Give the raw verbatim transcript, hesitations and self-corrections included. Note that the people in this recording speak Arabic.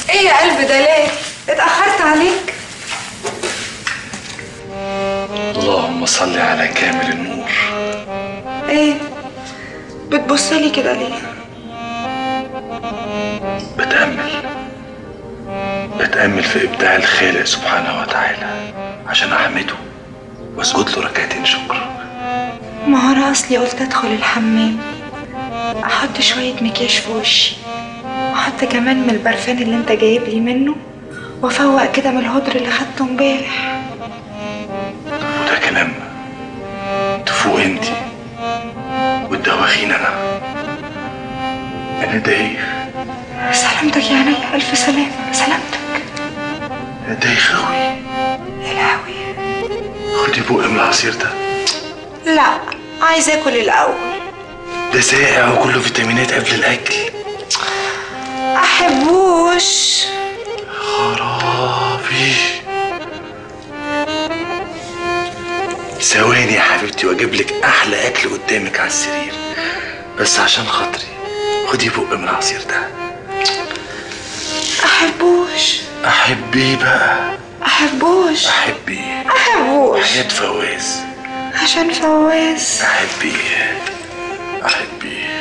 ايه يا قلب ده ليه؟ اتأخرت عليك؟ اللهم صل على كامل النور. ايه؟ بتبصلي كده ليه؟ بتأمل بتأمل في إبداع الخالق سبحانه وتعالى عشان أحمده وأسجد له ركعتين شكر. ما هو انا اصلي قلت ادخل الحمام احط شوية مكياج في وشي، واحط كمان من البرفان اللي انت جايب لي منه، وافوق كده من الهدر اللي خدته امبارح. وده كلام تفوق انتي والدواخين انا انا دايخ. سلامتك يا عينيا، الف سلامة. سلامتك. دايخ اوي. يا لهوي. خدي بق من العصير ده. لا، عايز اكل الاول. ده ساقع وكله فيتامينات قبل الاكل. احبوش. خرابي. ثواني يا حبيبتي واجيب لك احلى اكل قدامك على السرير، بس عشان خاطري خدي بق من العصير ده. احبوش. احبيه بقى. احبوش. احبيه. احبوش. حياة فواز. عشان فواز. احبيه. احبيه.